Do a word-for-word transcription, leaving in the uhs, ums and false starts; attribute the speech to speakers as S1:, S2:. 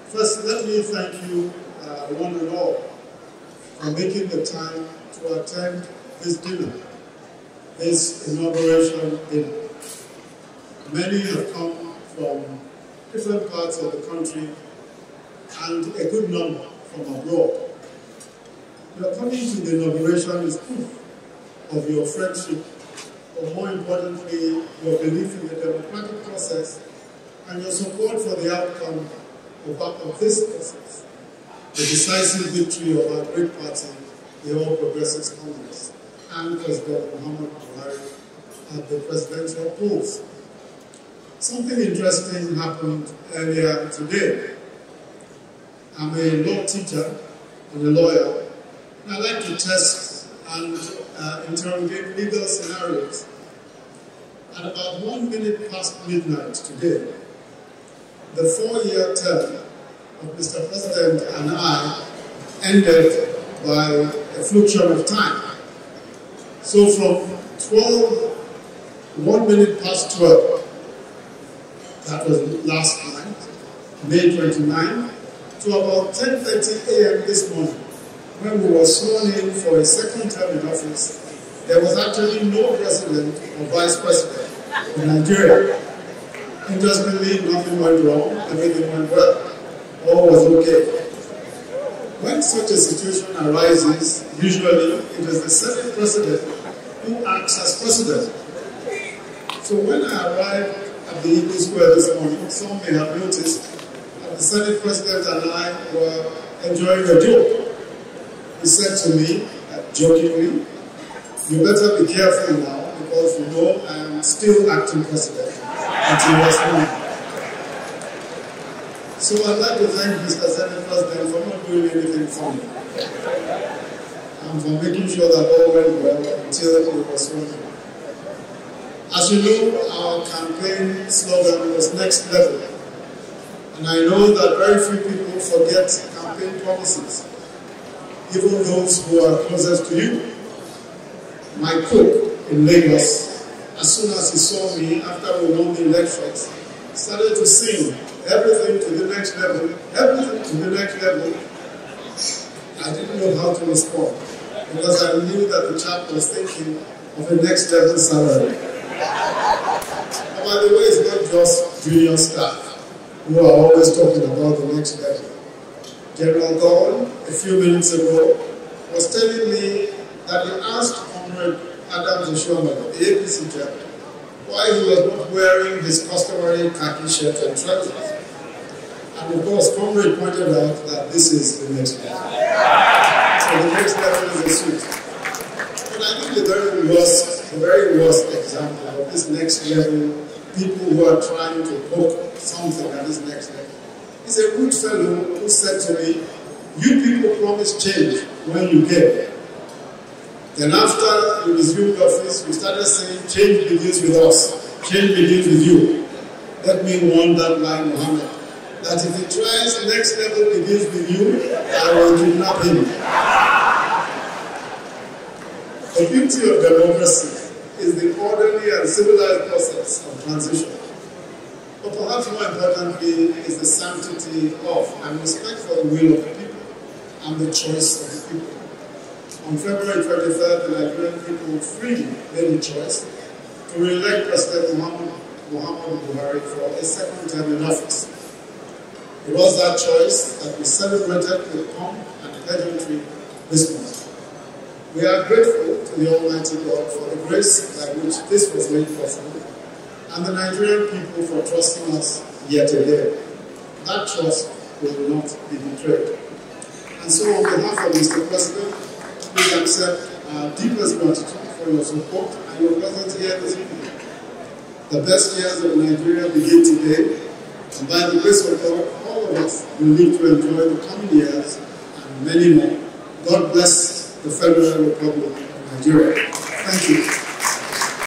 S1: First, let me thank you, uh, one and all, for making the time to attend this dinner, this inauguration dinner. Many have come from different parts of the country and a good number from abroad. Your coming to the inauguration is proof of your friendship, but more importantly, your belief in the democratic process and your support for the outcome of, of this process, the decisive victory of our great party, the All Progressives Congress, and President Muhammadu Buhari at the presidential polls. Something interesting happened earlier today. I'm a law teacher and a lawyer, and I like to test and uh, interrogate legal scenarios. At about one minute past midnight today, the four-year term of Mister President and I ended by a fluctuation of time. So from twelve, one minute past twelve, that was last night, May twenty-ninth, to about ten thirty a m this morning, when we were sworn in for a second term in office, there was actually no president or vice president in Nigeria. Interestingly, nothing went wrong, everything went well, all was okay. When such a situation arises, usually it is the Senate president who acts as president. So when I arrived at the Eagle Square this morning, some may have noticed that the Senate president and I were enjoying a joke. He said to me, uh, jokingly, "You better be careful now, because you know I am still acting president until next month." So I'd like to thank Mister Senate President for not doing anything funny, and for making sure that all went well until it was sworn in. As you know, our campaign slogan was "Next Level," and I know that very few people forget campaign promises, even those who are closest to you. My cook in Lagos, as soon as he saw me after we won the elections, started to sing "Everything to the next level, everything to the next level." I didn't know how to respond, because I knew that the chap was thinking of a next level salary. And by the way, it's not just junior staff who are always talking about the next level. General Gordon, a few minutes ago, was telling me that he asked Comrade Adams Oshoma, the A P C chairman, why he was not wearing his customary khaki shirt and trousers. And of course, Comrade pointed out that this is the next level. So the next level is a suit. But I think the very worst, the very worst example of this next level, people who are trying to poke something at this next level, is a good fellow who said to me, "You people promise change when you get." Then after you resumed office, you started saying, "Change begins with us, change begins with you." Let me warn that line, Muhammad, that if he tries next level begins with you, I will kidnap him. The beauty of democracy is the orderly and civilized process of transition. But perhaps more importantly is the sanctity of and respect for the will of the people and the choice of the people. On February twenty-third, the Nigerian people freely made a choice to re-elect President Muhammadu Buhari for a second term in office. It was that choice that we celebrated with pomp and pageantry this month. We are grateful to the Almighty God for the grace by which this was made possible, and the Nigerian people for trusting us yet again. That trust will not be betrayed. And so on behalf of Mister President, please accept our deepest gratitude for your support and your presence here this evening. The best years of Nigeria begin today, and by the grace of God, all of us will live to enjoy the coming years and many more. God bless the Federal Republic of Nigeria. Thank you.